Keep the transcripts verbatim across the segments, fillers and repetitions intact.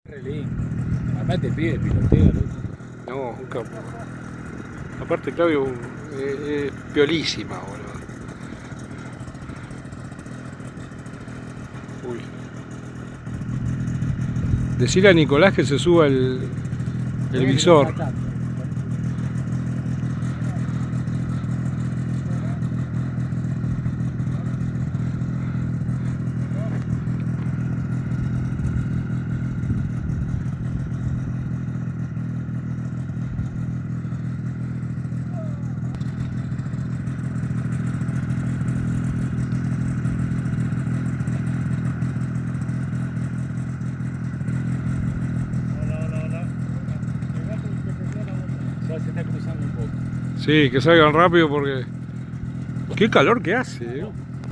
Re lindo. Además te pide piloteo, loco. No, un capo. Aparte, Claudio, es piolísima, boludo. Uy. Decirle a Nicolás que se suba el, el visor. Se está cruzando un poco. Sí, que salgan rápido porque... Qué calor que hace, ¿eh?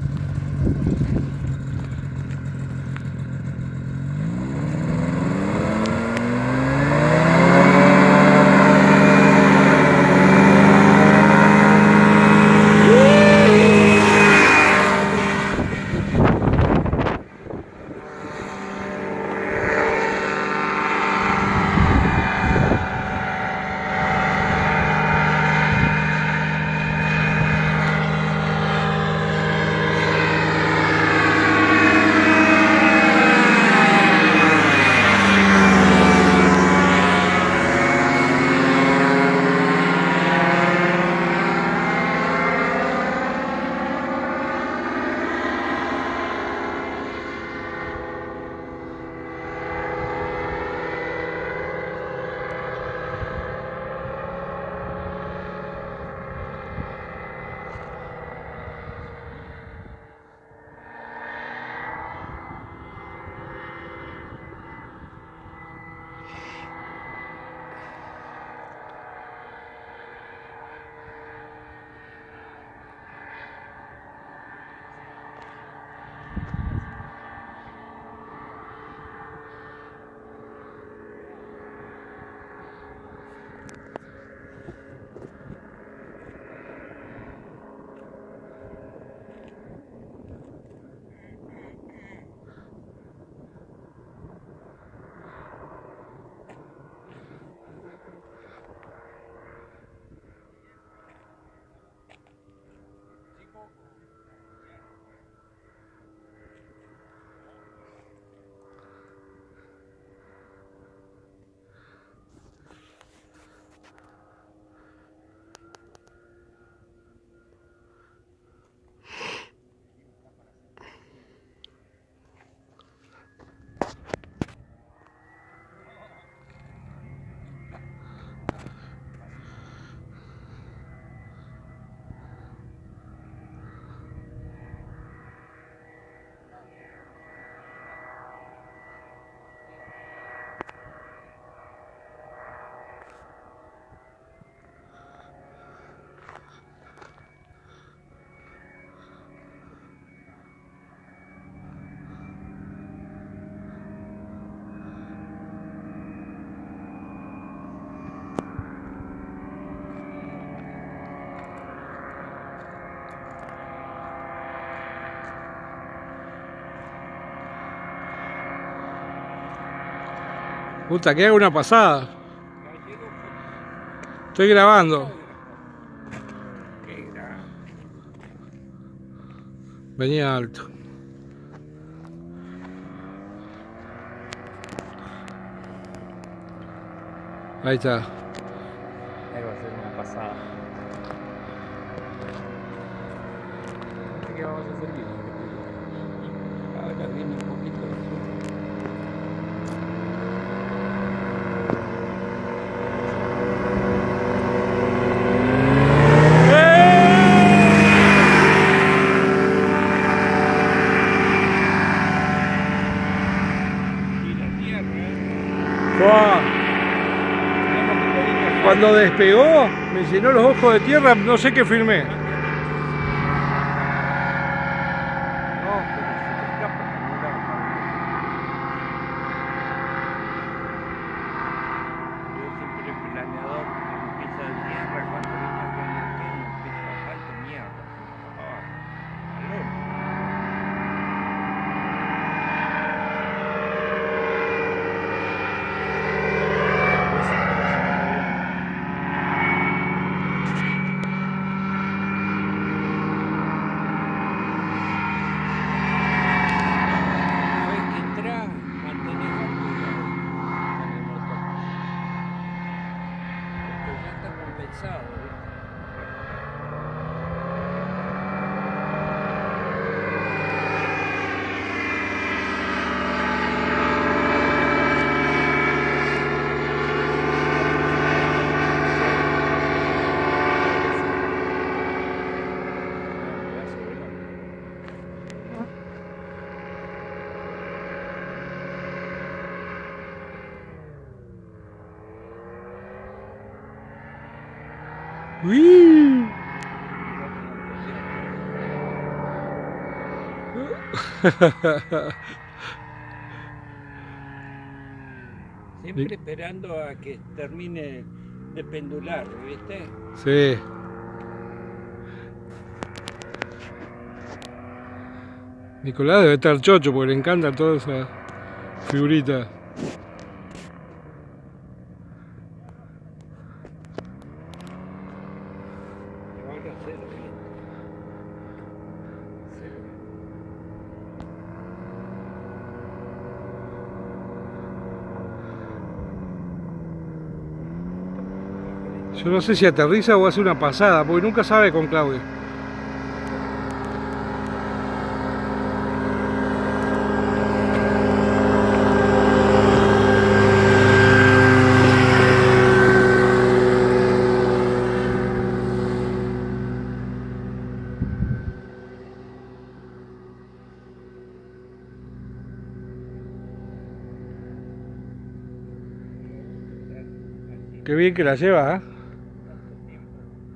Puta, que haga una pasada. Estoy grabando. Venía alto. Ahí está. Ahí va a ser una pasada. ¿Qué vamos a hacer bien? Alargarme un poquito el sur. Cuando despegó, me llenó los ojos de tierra, no sé qué filmé. pesado, ¿viste? ¡Uy! Siempre esperando a que termine de pendular, ¿viste? Sí. Nicolás debe estar chocho porque le encanta toda esa figurita. Ahora cero, ¿viste? Cero. Yo no sé si aterriza o hace una pasada, porque nunca sabe con Claudio. Qué bien que la lleva, ¿eh? Tanto tiempo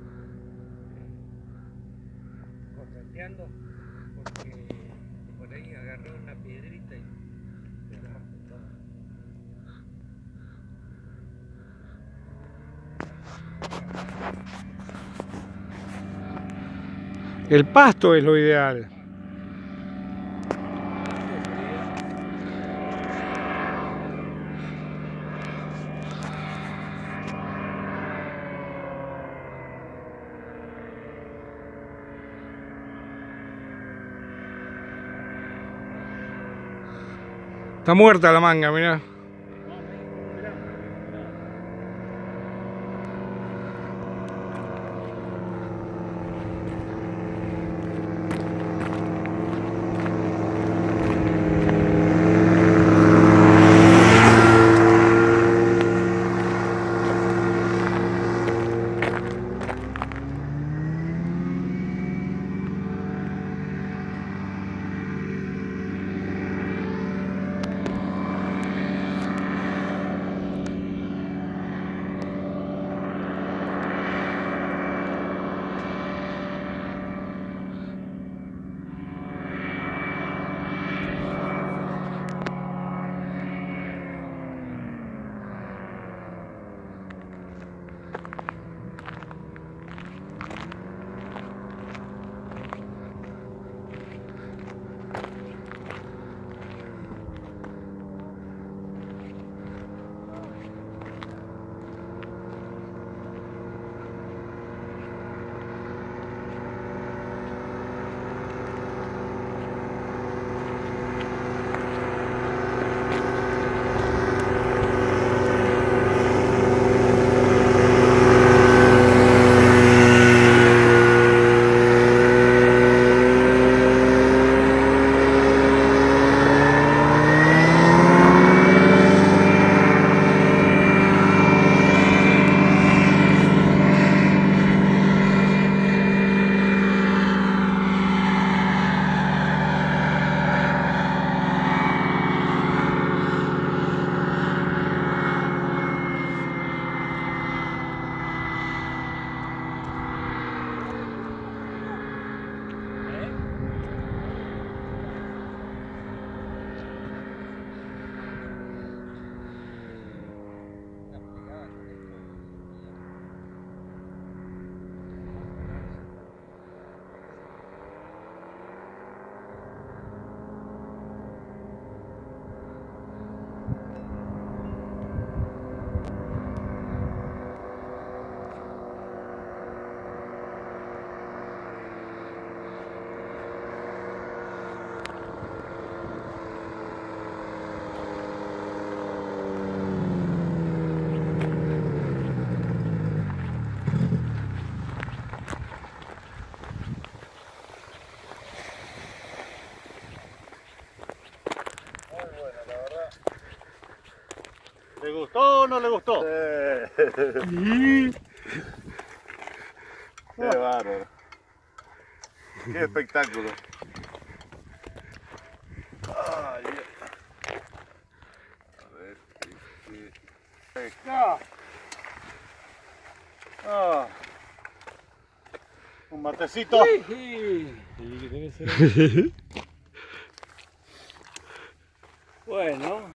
correteando porque por ahí agarré una piedrita y se la marqué todo. El pasto es lo ideal. Está muerta la manga, mirá. ¿Le gustó o no le gustó? Sí. Qué bárbaro. Qué espectáculo. Ay, a ver, este... Ah. Ah. Un matecito. Sí, debe ser.